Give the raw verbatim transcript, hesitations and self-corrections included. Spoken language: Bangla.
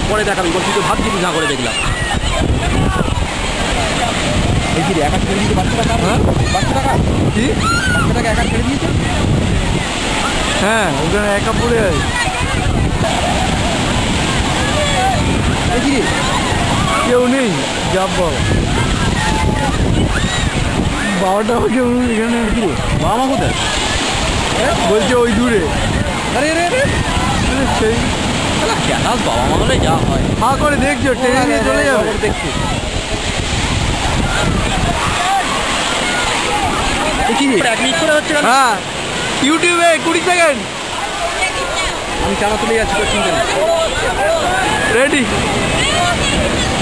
পরে দেখাবি, বলছি তো ভাবছি তুই না করে দেখলাম। এই কি রে, একা ছেড়ে দিয়েছে বাচ্চা টাকা? হ্যাঁ বাচ্চা টাকা কি বাচ্চা টাকা একা ছেড়ে দিয়েছে? হ্যাঁ ওখানে একা পড়ে আছে। কি রে কেউ নেই? যাব বাবা, বাবাটা কেউ এখানে। কি রে বাবা মা কোথায়? বলছে ওই দূরে। আরে রে রে সেই ক্যানাল বাবা মা হলে যা হয়। হা করে দেখছো, ট্রেনে নিয়ে চলে যাবে। দেখছি কি রে এক মিনিট করে হচ্ছে। হ্যাঁ ইউটিউবে কুড়ি সেকেন্ড। আমি কেন তুলে যাচ্ছি তোর চিন্তা নেই। রেডি